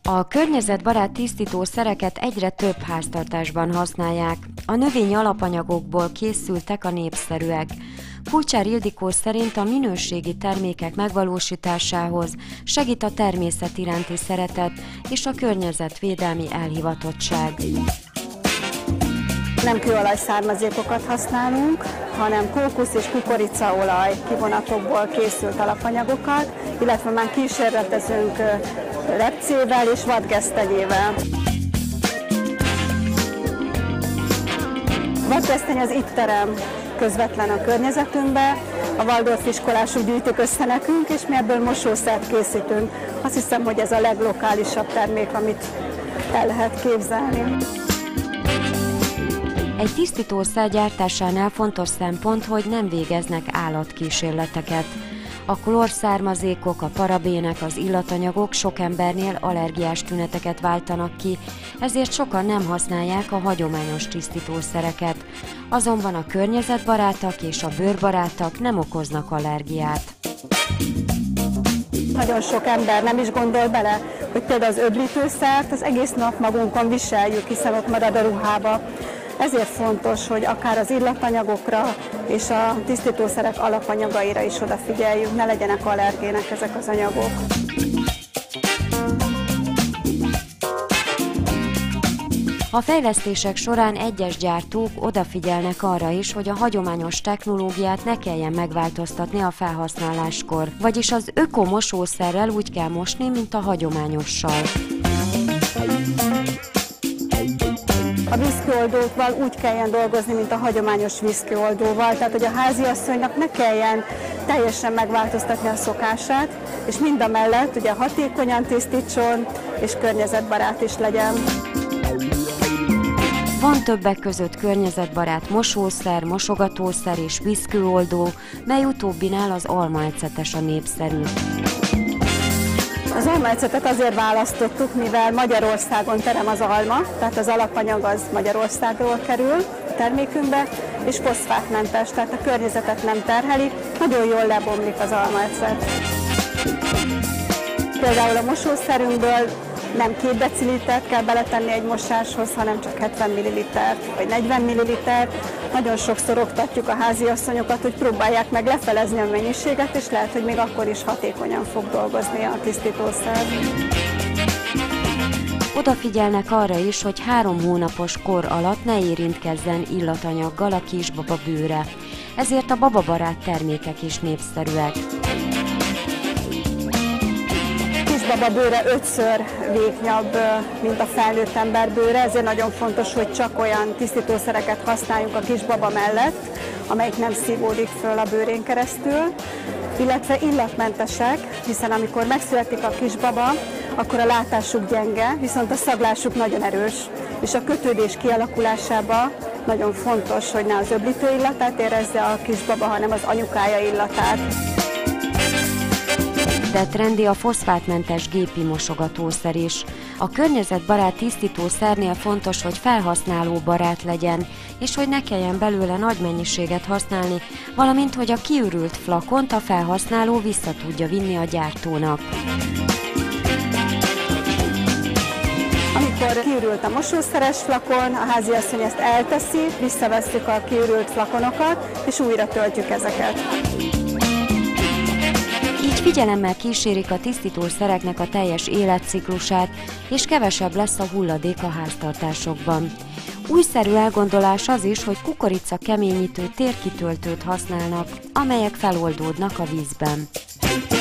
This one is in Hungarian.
A környezetbarát tisztítószereket egyre több háztartásban használják. A növényi alapanyagokból készültek a népszerűek. Kulcsár Ildikó szerint a minőségi termékek megvalósításához segít a természet iránti szeretet és a környezetvédelmi elhivatottság. Nem kőolaj származékokat használunk, hanem kókusz és kukoricaolaj kivonatokból készült alapanyagokat, illetve már kísérletezünk repcével és vadgesztenyével. A vadgesztenye az itt terem közvetlen a környezetünkbe, a Waldorf iskolások gyűjtik össze nekünk, és mi ebből mosószert készítünk. Azt hiszem, hogy ez a leglokálisabb termék, amit el lehet képzelni. Egy tisztítószer gyártásánál fontos szempont, hogy nem végeznek állatkísérleteket. A klórszármazékok, a parabének, az illatanyagok sok embernél allergiás tüneteket váltanak ki, ezért sokan nem használják a hagyományos tisztítószereket. Azonban a környezetbarátak és a bőrbarátak nem okoznak allergiát. Nagyon sok ember nem is gondol bele, hogy például az öblítőszert az egész nap magunkon viseljük, hiszen ott marad a ruhába. Ezért fontos, hogy akár az illatanyagokra és a tisztítószerek alapanyagaira is odafigyeljünk, ne legyenek allergének ezek az anyagok. A fejlesztések során egyes gyártók odafigyelnek arra is, hogy a hagyományos technológiát ne kelljen megváltoztatni a felhasználáskor, vagyis az ökomosószerrel úgy kell mosni, mint a hagyományossal. A vízkőoldóval úgy kelljen dolgozni, mint a hagyományos vízkőoldóval, tehát hogy a háziasszonynak ne kelljen teljesen megváltoztatni a szokását, és mindamellett ugye hatékonyan tisztítson, és környezetbarát is legyen. Van többek között környezetbarát mosószer, mosogatószer és vízkőoldó, mely utóbbinál az almaecetes a népszerű. Az almaecetet azért választottuk, mivel Magyarországon terem az alma, tehát az alapanyag az Magyarországról kerül a termékünkbe, és foszfátmentes, tehát a környezetet nem terheli, nagyon jól lebomlik az almaecet. Például a mosószerünkből nem 2 decilitert kell beletenni egy mosáshoz, hanem csak 70 ml-t vagy 40 ml-t. Nagyon sokszor oktatjuk a háziasszonyokat, hogy próbálják meg lefelezni a mennyiséget, és lehet, hogy még akkor is hatékonyan fog dolgozni a tisztítószer. Odafigyelnek arra is, hogy 3 hónapos kor alatt ne érintkezzen illatanyaggal a kisbaba bőre. Ezért a bababarát termékek is népszerűek. A bőre 5-ször vékonyabb, mint a felnőtt ember bőre, ezért nagyon fontos, hogy csak olyan tisztítószereket használjunk a kisbaba mellett, amelyik nem szívódik föl a bőrén keresztül, illetve illatmentesek, hiszen amikor megszületik a kisbaba, akkor a látásuk gyenge, viszont a szaglásuk nagyon erős, és a kötődés kialakulásában nagyon fontos, hogy ne az öblítő illatát érezze a kisbaba, hanem az anyukája illatát. De trendi a foszfátmentes gépi mosogatószer is. A környezetbarát tisztítószernél fontos, hogy felhasználóbarát legyen, és hogy ne kelljen belőle nagy mennyiséget használni, valamint hogy a kiürült flakont a felhasználó vissza tudja vinni a gyártónak. Amikor kiürült a mosószeres flakon, a háziasszony ezt elteszi, visszavesszük a kiürült flakonokat, és újra töltjük ezeket. Így figyelemmel kísérik a tisztítószereknek a teljes életciklusát, és kevesebb lesz a hulladék a háztartásokban. Újszerű elgondolás az is, hogy kukorica keményítő térkitöltőt használnak, amelyek feloldódnak a vízben.